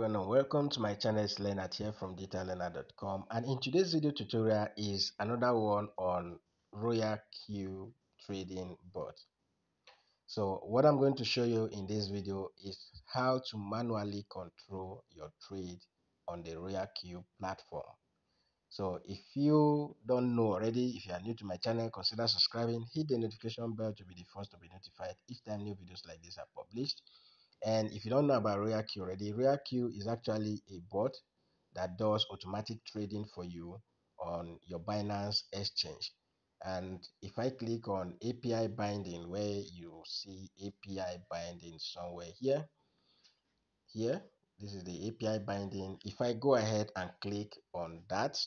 everyone and welcome to my channel. It's Leonard here from dataillearner.com, and in today's video tutorial is another one on Royal Q trading bot. So what I'm going to show you in this video is how to manually control your trade on the Royal Q platform. So if you don't know already, if you are new to my channel, consider subscribing, hit the notification bell to be the first to be notified each time new videos like this are published. And if you don't know about RoyalQ already, RoyalQ is actually a bot that does automatic trading for you on your Binance exchange. And if I click on API binding, where you see API binding somewhere here, this is the API binding. If I go ahead and click on that,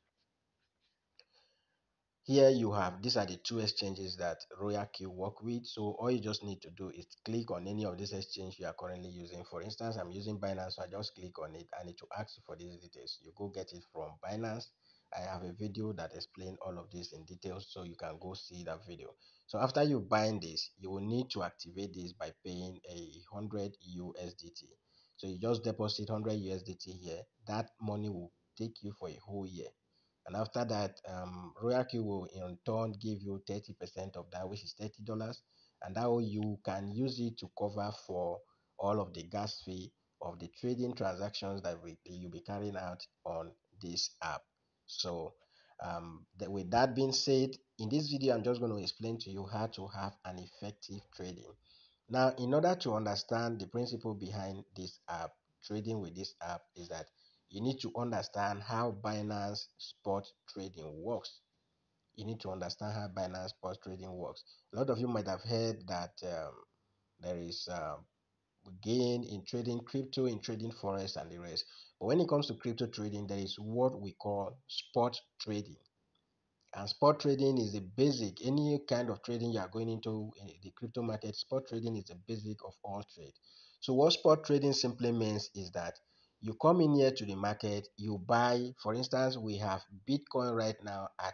here you have, these are the two exchanges that RoyalQ work with. So all you just need to do is click on any of these exchanges you are currently using. For instance, I'm using Binance, so I just click on it and it will ask you for these details. You go get it from Binance. I have a video that explains all of this in details, so you can go see that video. So after you bind this, you will need to activate this by paying 100 USDT. So you just deposit 100 USDT here. That money will take you for a whole year. And after that, RoyalQ will in turn give you 30% of that, which is $30, and that way you can use it to cover for all of the gas fee of the trading transactions that you'll be carrying out on this app. So with that being said, in this video I'm just going to explain to you how to have an effective trading. Now, in order to understand the principle behind this app, trading with this app, is that you need to understand how Binance spot trading works. You need to understand how Binance spot trading works. A lot of you might have heard that there is gain in trading crypto, in trading forex, and the rest. But when it comes to crypto trading, there is what we call spot trading. And spot trading is the basic. Any kind of trading you are going into in the crypto market, spot trading is the basic of all trade. So what spot trading simply means is that you come in here to the market, you buy. For instance, we have Bitcoin right now at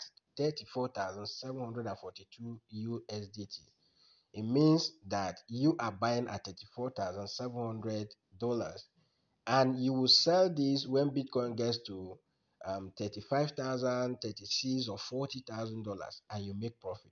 34,742 USDT. It means that you are buying at $34,700, and you will sell this when Bitcoin gets to 35,000, 36, or $40,000, and you make profit.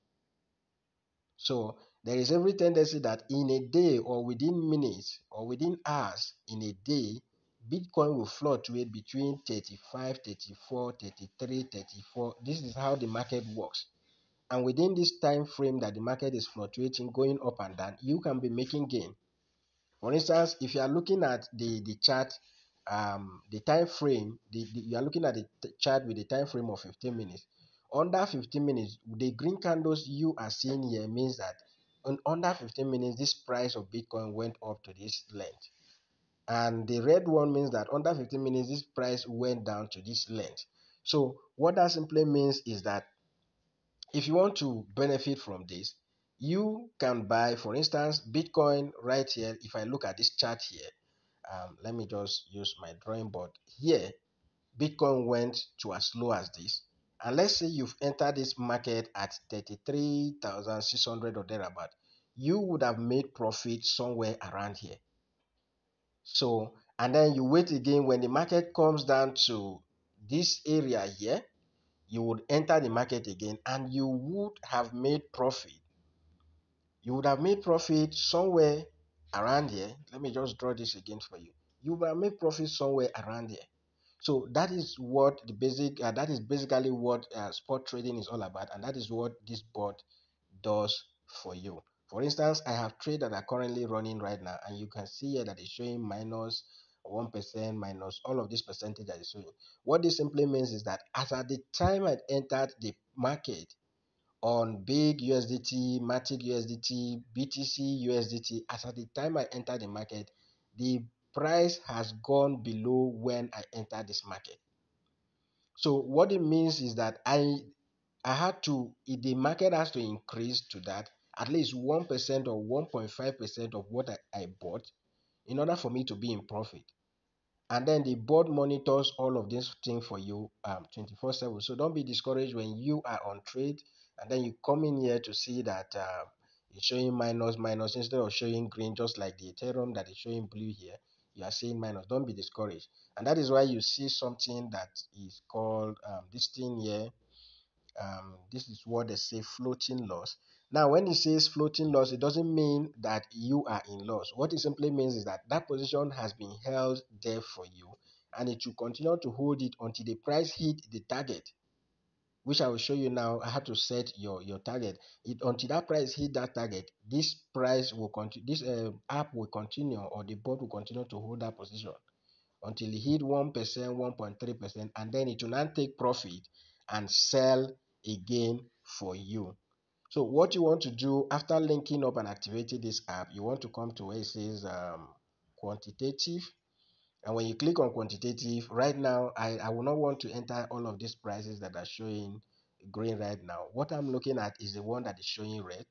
So there is every tendency that in a day, or within minutes, or within hours in a day, Bitcoin will fluctuate between 35, 34, 33, 34. This is how the market works. And within this time frame that the market is fluctuating, going up and down, you can be making gain. For instance, if you are looking at the chart, the time frame, you are looking at the chart with the time frame of 15 minutes. Under 15 minutes, the green candles you are seeing here means that under 15 minutes, this price of Bitcoin went up to this length. And the red one means that under 15 minutes, this price went down to this length. So what that simply means is that if you want to benefit from this, you can buy, for instance, Bitcoin right here. If I look at this chart here, let me just use my drawing board here. Bitcoin went to as low as this, and let's say you've entered this market at 33,600 or thereabout, you would have made profit somewhere around here. So, and then you wait again when the market comes down to this area here, you would enter the market again, and you would have made profit. You would have made profit somewhere around here. Let me just draw this again for you. You would have made profit somewhere around here. So that is what the basic. That is basically what spot trading is all about, and that is what this bot does for you. For instance, I have trades that are currently running right now, and you can see here that it's showing minus 1%, minus all of this percentage that is showing. What this simply means is that as at the time I entered the market on Big USDT, Matic USDT, BTC USDT, as at the time I entered the market, the price has gone below when I entered this market. So what it means is that I had to, the market has to increase to that at least 1% or 1.5% of what I bought in order for me to be in profit. And then the board monitors all of this thing for you 24/7. So don't be discouraged when you are on trade and then you come in here to see that it's showing minus instead of showing green, just like the Ethereum that is showing blue here. you are seeing minus. Don't be discouraged. And that is why you see something that is called this thing here. This is what they say floating loss. Now, when it says floating loss, it doesn't mean that you are in loss. What it simply means is that that position has been held there for you, and it will continue to hold it until the price hit the target, which I will show you now. I have to set your target. It until that price hit that target, this price will continue. This app will continue, or the board will continue to hold that position until it hit 1%, 1.3%, and then it will not take profit and sell again for you. So what you want to do after linking up and activating this app, you want to come to where it says quantitative. And when you click on quantitative, right now, I will not want to enter all of these prices that are showing green right now. What I'm looking at is the one that is showing red,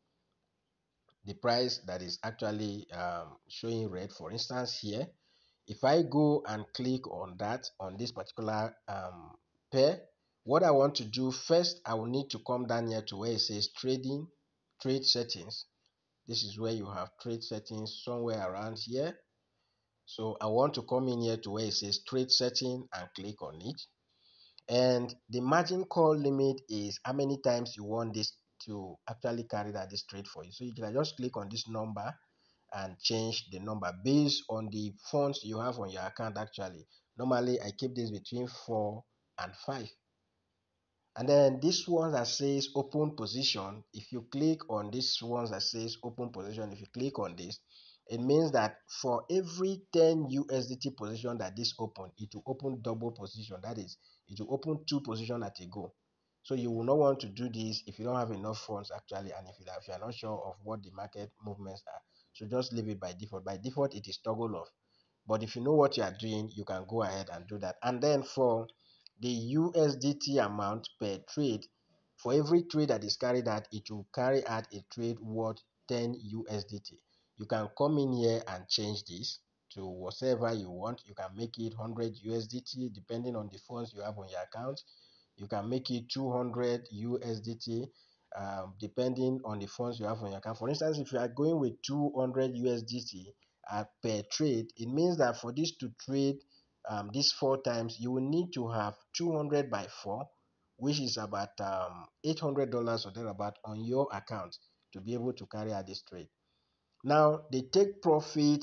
the price that is actually showing red. For instance, here, if I go and click on that, on this particular pair, what I want to do first, I will need to come down here to where it says trading, trade settings. This is where you have trade settings somewhere around here. So I want to come in here to where it says trade setting and click on it. And the margin call limit is how many times you want this to actually carry that this trade for you. So you can just click on this number and change the number based on the funds you have on your account. Actually, normally I keep this between 4 and 5. And then this one that says open position, if you click on this one that says open position, if you click on this, it means that for every 10 USDT position that this open, it will open double position. That is, it will open 2 position at a go. So you will not want to do this if you don't have enough funds actually, and if you are not sure of what the market movements are. So just leave it by default. By default, it is toggle off. But if you know what you are doing, you can go ahead and do that. And then for the USDT amount per trade, for every trade that is carried out, it will carry out a trade worth 10 USDT. You can come in here and change this to whatever you want. You can make it 100 USDT depending on the funds you have on your account. You can make it 200 USDT depending on the funds you have on your account. For instance, if you are going with 200 USDT per trade, it means that for this to trade these 4 times, you will need to have 200 by 4, which is about $800 or thereabout on your account to be able to carry out this trade. Now, the take profit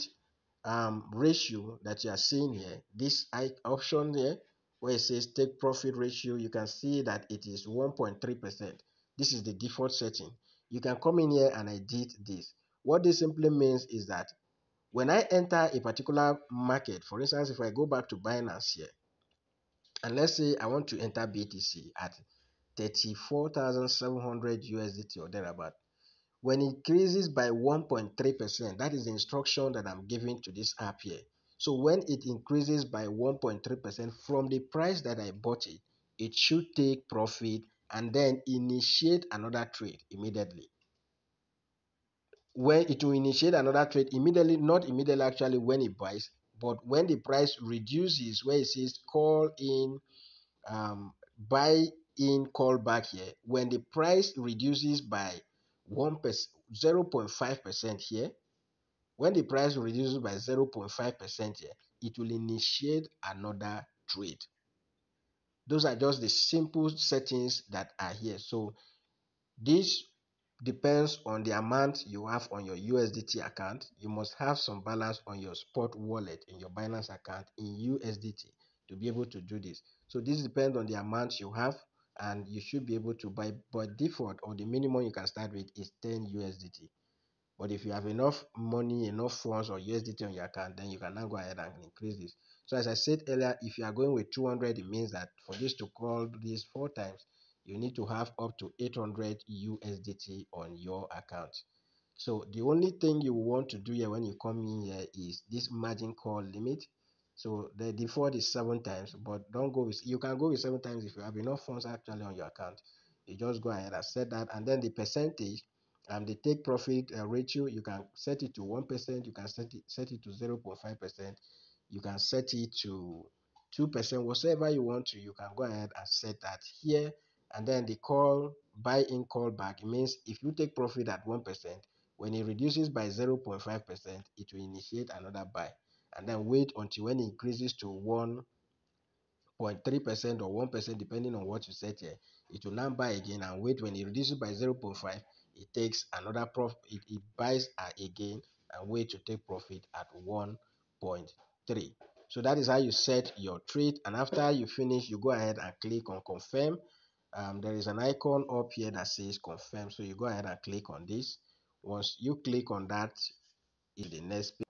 ratio that you are seeing here, this option here, where it says take profit ratio, you can see that it is 1.3%. This is the default setting. You can come in here and edit this. What this simply means is that when I enter a particular market, for instance, if I go back to Binance here, and let's say I want to enter BTC at 34,700 USDT or thereabout, when it increases by 1.3%, that is the instruction that I'm giving to this app here. So when it increases by 1.3% from the price that I bought it, it should take profit and then initiate another trade immediately. When it will initiate another trade immediately, not immediately actually when it buys, but when the price reduces, where it says call in, buy in, call back here, when the price reduces by 1%, 0.5% here, when the price reduces by 0.5% here, it will initiate another trade. Those are just the simple settings that are here. So this depends on the amount you have on your USDT account. You must have some balance on your spot wallet in your Binance account in USDT to be able to do this. So this depends on the amount you have, and you should be able to buy by default, or the minimum you can start with is 10 USDT. But if you have enough money, enough funds or USDT on your account, then you can now go ahead and increase this. So as I said earlier, if you are going with 200, it means that for this to call this 4 times, you need to have up to 800 USDT on your account. So the only thing you want to do here when you come in here is this margin call limit. So the default is 7 times, but don't go with, you can go with 7 times if you have enough funds actually on your account. You just go ahead and set that, and then the percentage the take profit ratio, you can set it to 1%, you can set it to 0.5%, you can set it to 2%, whatever you want to, you can go ahead and set that here. And then the call buy in, call back, it means if you take profit at 1%, when it reduces by 0.5%, it will initiate another buy. and then wait until when it increases to 1.3% or 1%, depending on what you set here. It will now buy again and wait. When it reduces by 0.5, it takes another profit. It buys again and wait to take profit at 1.3. So that is how you set your trade. And after you finish, you go ahead and click on confirm. There is an icon up here that says confirm. So you go ahead and click on this. Once you click on that, in the next page,